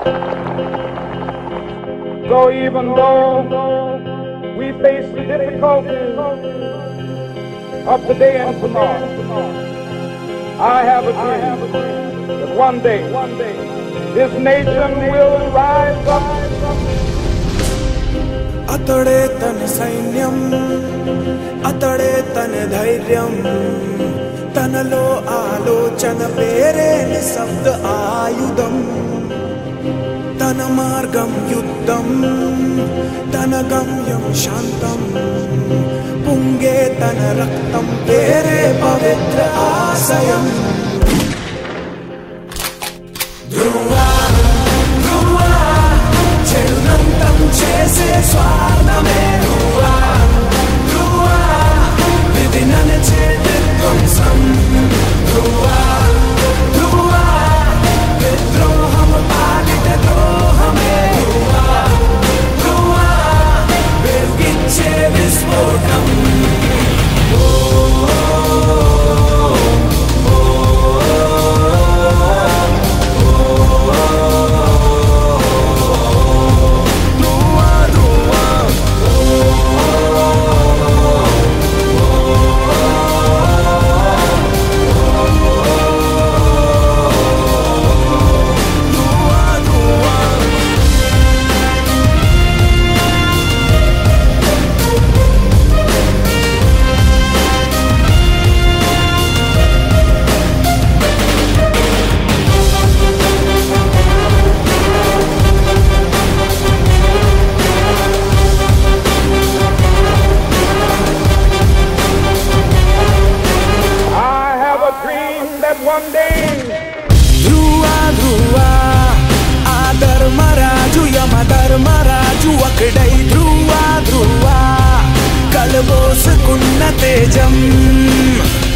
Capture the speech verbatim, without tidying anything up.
So even though we face the difficulties of today and tomorrow, I have a dream that one day this nation will rise up. అతడే తన సైన్యం, అతడే తన ధైర్యం, తనలో ఆలోచన పేరే నిశ్శబ్ద ఆయుధం. తన మార్గం యుద్ధం, తన గమ్యం శాంతం, పొంగే తన రక్తం పేరే పవిత్ర ఆశయం. ధ్రువా ధ్రువా చెడునంతం చేసే స్వార్థమే ధ్రువా ధ్రువా విధి నడిచే నిర్ధ్వంసం. ధ్రువా ధ్రువా విద్రోహం పాలిట ద్రోహమే ధ్రువా ధ్రువా వెలిగించే విస్ఫోటం. One day ధ్రువా ధ్రువా ఆ ధర్మరాజు యమ ధర్మరాజు ఒకడై ధ్రువా ధ్రువా కలబోసుకున్న తేజం.